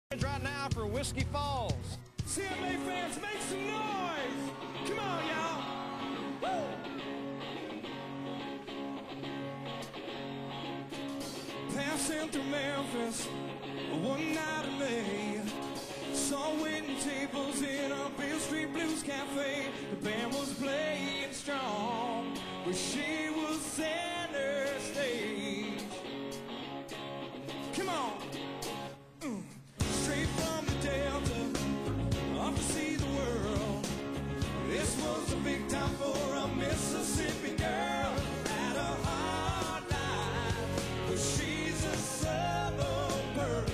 Right now for Whiskey Falls. CMA fans, make some noise! Come on, y'all! Woo! Passing through Memphis one night in May, saw waiting tables in a Beale Street Blues Cafe. The band was playing strong, but she was center stage. Come on! Straight from the Delta, off to see the world. This was a big time for a Mississippi girl. Had a hard life, but she's a southern girl.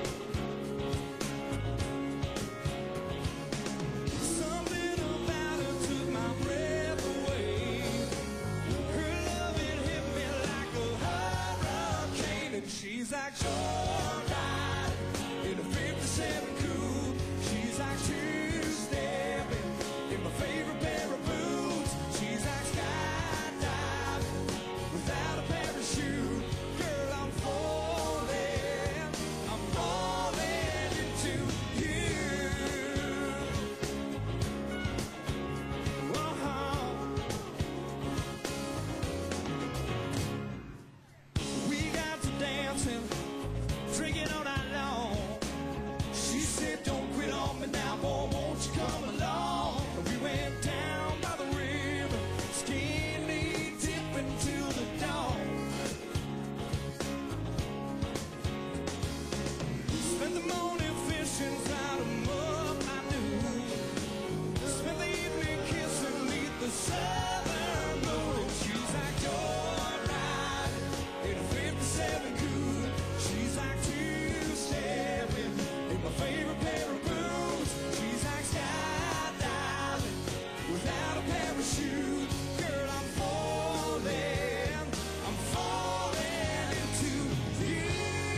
Something about her took my breath away. Her love, it hit me like a hurricane. And she's like, sure, in a 57 coupe, she's like two-stepping in my favorite pair of boots. She's like skydiving without a parachute. Girl, I'm falling into you. We got to dancing, drinking all night long. She said, don't quit on me now, boy, won't you come along? And we went down by the river, skinny dipping till the dawn. Spent the morning fishing, tied 'em up by noon. Spent the evening kissing beneath the southern moon. And she's like joyriding in a 57 coupe. She's like two-stepping in my favorite pair of boots. She's like skydiving without a parachute. Girl, I'm falling into you.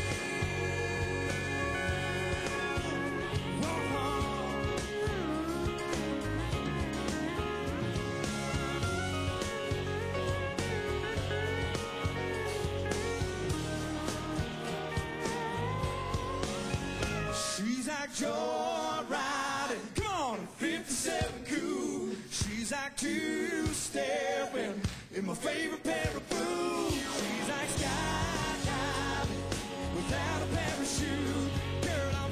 She's like joyriding, come on, 57 coupe. She's like two-stepping in my favorite pair of boots. She's like skydiving without a parachute. Girl, I'm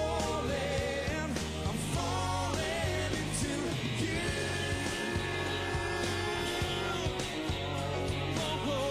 falling into you. Oh, oh.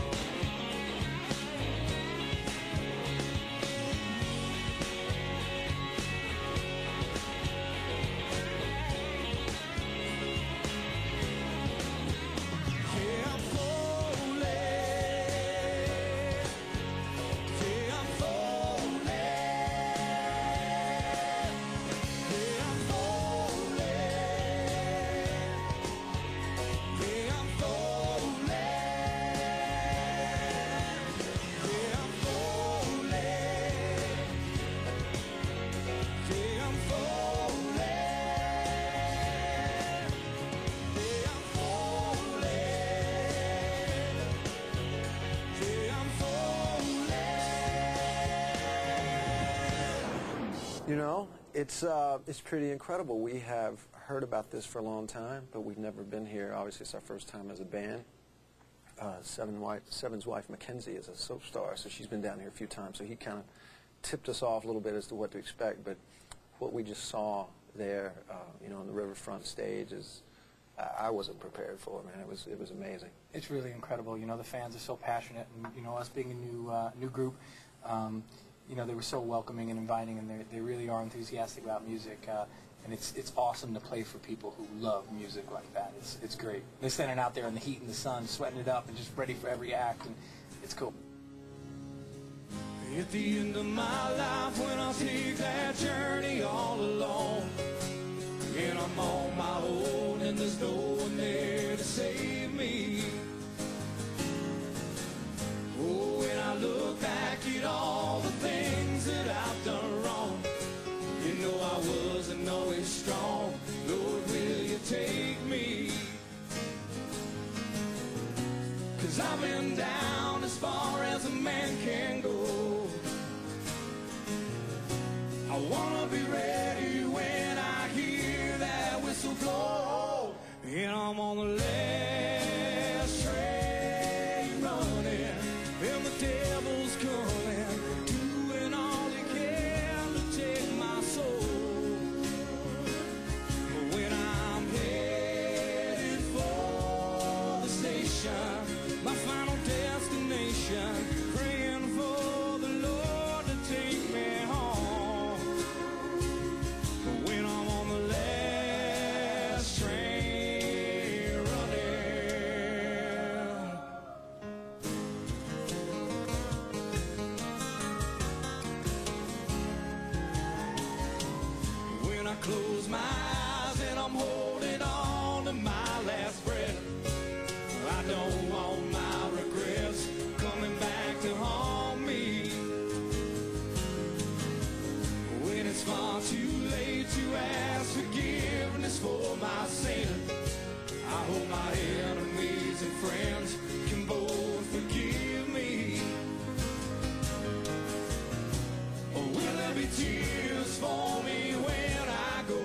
You know, it's pretty incredible. We have heard about this for a long time, but we've never been here. Obviously, it's our first time as a band. Seven's wife, Mackenzie, is a soap star, so she's been down here a few times. So he kind of tipped us off a little bit as to what to expect. But what we just saw there, you know, on the riverfront stage is, I wasn't prepared for, man. It was amazing. It's really incredible. You know, the fans are so passionate, and you know, us being a new group, you know, they were so welcoming and inviting, and they really are enthusiastic about music. And it's awesome to play for people who love music like that. It's great. They're standing out there in the heat and the sun, sweating it up, and just ready for every act, and it's cool. At the end of my life, when I take that journey all alone, and I'm on my own, and there's no one there to save me. Oh, when I look back at all the things that I've done wrong, you know I wasn't always strong. Lord, will you take me? 'Cause I've been down as far as a man can go. I wanna be ready when I hear that whistle blow. And I'm on the last train running, and the devil's coming, doing all he can to take my soul. But when I'm headed for the station, my final destination, praying for the Lord to take me home. But when I'm on the last train running, when I close my eyes and I'm holding on to my last breath, I don't want my regrets coming back to haunt me. When it's far too late to ask forgiveness for my sin, I hope my enemies and friends can both forgive me. Or will there be tears for me when I go?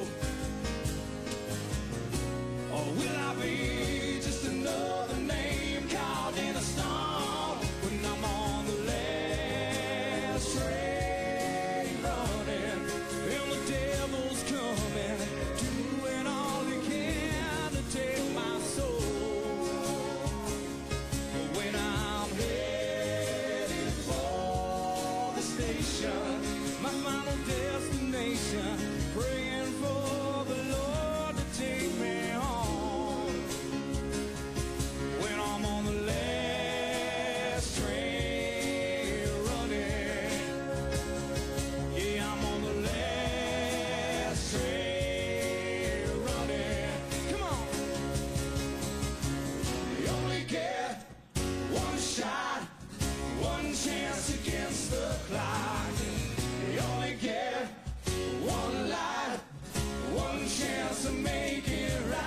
Or will I be just another name called in a storm when I'm on the last train running, and the devil's coming, doing all he can to take my soul. But when I'm headed for the station, my final destination, praying for the Lord to take me home. When I'm on the last train running, yeah, I'm on the last train running. Come on. You only get one shot, one chance against the clock. You only get one life, one chance to make it right.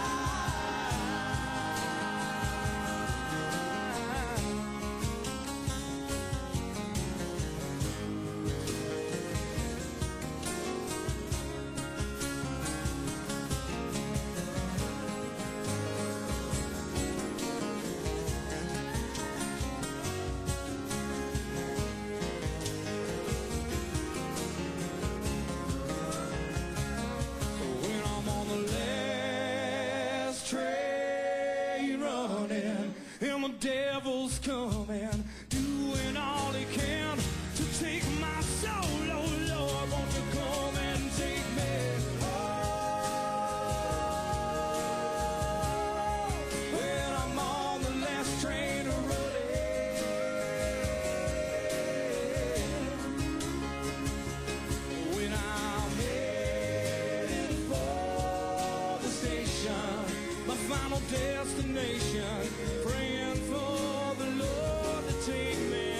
When I'm on the last train running, and the devil's coming, doing all he can to take my soul. Oh Lord, won't you come and take me home? When I'm on the last train running, when I'm headed for the station, my final destination, praying for the Lord to take me